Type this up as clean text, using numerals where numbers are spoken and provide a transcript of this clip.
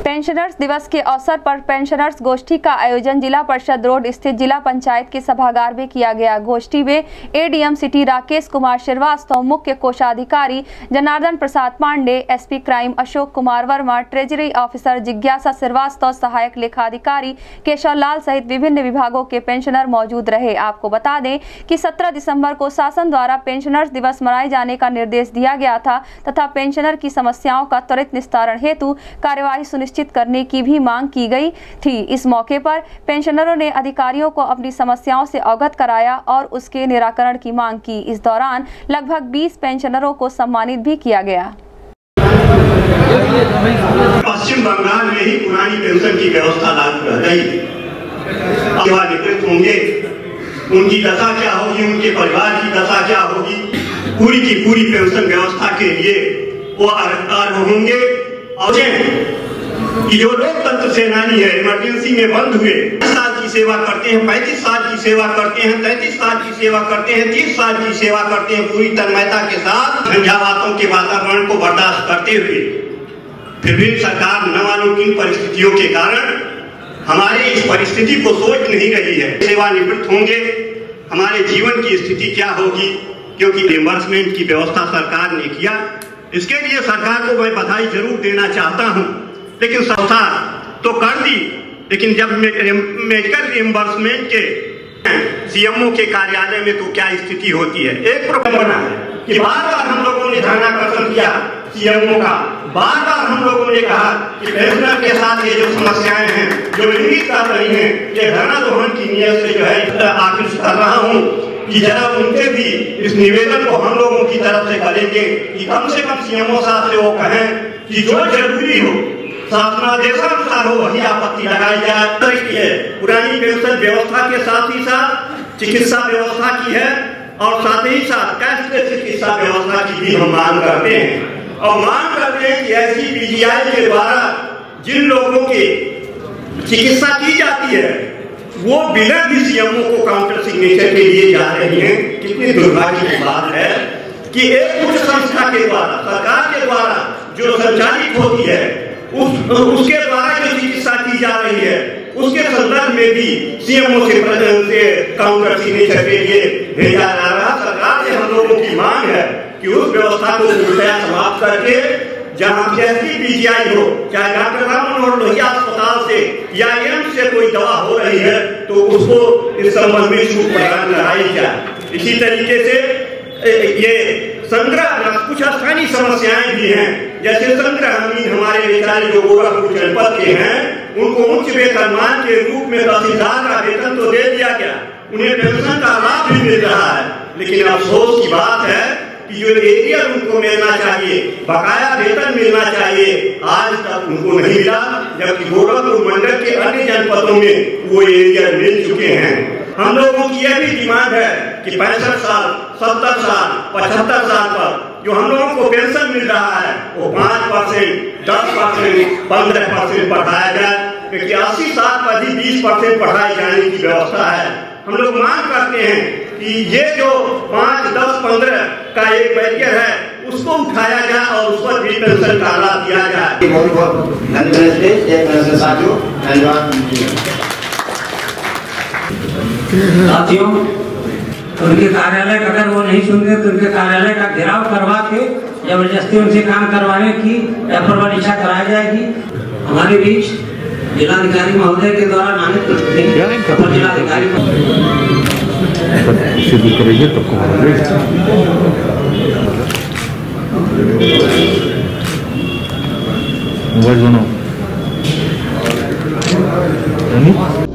Pensioners दिवस के अवसर पर पेंशनर्स गोष्ठी का आयोजन जिला परिषद रोड स्थित जिला पंचायत के सभागार में किया गया। गोष्ठी में एडीएम सिटी राकेश कुमार श्रीवास्तव, मुख्य कोषाधिकारी Janardan Prasad Pandey, SP crime Ashok Kumar Verma, treasury officer जिज्ञासा श्रीवास्तव, सहायक लेखाधिकारी केशव लाल सहित विभिन्न विभागों के पेंशनर मौजूद रहे। आपको बता दें कि 17 दिसंबर को शासन द्वारा पेंशनर्स दिवस मनाए जाने का निर्देश दिया गया था तथा पेंशनर की समस्याओं का त्वरित निस्तारण हेतु कार्यवाही सुनिश्चित करने की भी मांग की गई थी। इस मौके पर पेंशनरों ने अधिकारियों को अपनी समस्याओं से अवगत कराया और उसके निराकरण की मांग की। इस दौरान लगभग 20 पेंशनरों को सम्मानित भी किया गया। पश्चिम बंगाल में ही पुरानी पेंशन की व्यवस्था लागू रह गई। निवृत्त होंगे, उनकी दशा क्या होगी, उनके परिवार की दशा क्या होगी, पूरी की पूरी पेंशन व्यवस्था के लिए वो अर्हता होंगे। और कि जो लोकतंत्र सेनानी है, इमरजेंसी में बंद हुए, 20 साल की सेवा करते हैं, 35 साल की सेवा करते हैं, 33 साल की सेवा करते हैं, 30 साल की सेवा करते हैं, पूरी तन्मयता के साथ झंझावातों के वातावरण को बर्दाश्त करते हुए, फिर भी सरकार न मालूम किन परिस्थितियों के कारण हमारे इस परिस्थिति को सोच नहीं रही है। सेवानिवृत्त होंगे, हमारे जीवन की स्थिति क्या होगी, क्योंकि रिएंबर्समेंट की व्यवस्था सरकार ने किया। इसके लिए सरकार को मैं बधाई जरूर देना चाहता हूं, लेकिन संस्था तो कर दी, लेकिन जब मेडिकल रिएंबर्समेंट के सीएमओ के कार्यालय में तो क्या स्थिति होती है। एक प्रॉब्लम बना है कि बार-बार हम लोगों ने ध्यानाकर्षण किया सीएमओ का, बार-बार हम लोगों ने कहा कि पेंशनर के साथ ये जो समस्याएं हैं, जो इंगित कर रही हैं, ये धरना दोहन की नीयत से जो है आकृष्ट कर रहा हूँ कि जरा उनके भी इस निवेदन को हम लोगों की तरफ से करेंगे कि कम से कम सीएमओ साहब से वो कहें कि जो जरूरी हो, शासनादेशानुसार हो, वही आपत्ति लगाई जाए। पुरानी पेंशन व्यवस्था के साथ ही साथ चिकित्सा व्यवस्था की है और साथ ही साथ कैशलेस चिकित्सा व्यवस्था की भी हम मांग करते हैं। और मांग करते हैं कि ऐसी पीजीआई के द्वारा जिन लोगों की चिकित्सा की जाती है वो बिना भी सीएमओ को काउंटर सिग्नेचर के लिए जा रही हैं। कितनी दुर्भाग्य की बात है कि एक उच्च संस्था के द्वारा, सरकार के द्वारा जो संचालित होती है, उसके द्वारा जो चिकित्सा की जा रही है, उसके संदर्भ में भी सीएमओ से काउंटर सिग्नेचर के लिए भेजा जा रहा। सरकार से हम लोगों की मांग है कि उस व्यवस्था को पूर्णतया समाप्त करके जहां जैसी पीजीआई हो, चाहे डॉक्टर राम मनोहर लोहिया अस्पताल से या एम्स से कोई दवा हो रही है तो उसको इस संबंध में छूट प्रदान कराई जाए। इसी तरीके से ये संग्रह कुछ स्थानीय समस्याएं भी हैं, जैसे संग्रहमीन हमारे बेचारे जो गोरखपुर जनपद के हैं, उनको उच्च वेतनमान के रूप में तहसीलदार का वेतन तो दे दिया गया, उन्हें पेंशन का लाभ भी मिल रहा है, लेकिन अफसोस की बात है कि जो एरियर उनको मिलना चाहिए, बकाया वेतन मिलना चाहिए, आज तक उनको नहीं मिला, जबकि गोरखपुर मंडल के अन्य जनपदों में वो एरियर मिल चुके हैं। हम लोगों की यह भी डिमांड है कि 65 साल, 70 साल, 75 साल पर जो हम लोगों को पेंशन मिल रहा है वो 5%, 10%, 15% बढ़ाया जाए, क्योंकि 80 साल पर ही 20% बढ़ाए जाने की व्यवस्था है। हम लोग मांग करते हैं कि ये जो 5, 10, 15 का एक बैरियर है उसको उठाया जाए और उस पर भी पेंशन का लाभ दिया जाए। बहुत धन्यवाद साथियों। साथियों, उनके कार्यालय का अगर वो नहीं सुनते तो उनके कार्यालय का घेराव करवा के जबरदस्ती उनसे काम करवाने की अप्रबल इच्छा कराई जाएगी। हमारे बीच जिलाधिकारी महोदय के द्वारा नामित जिलाधिकारी मोबाइल बनाओ।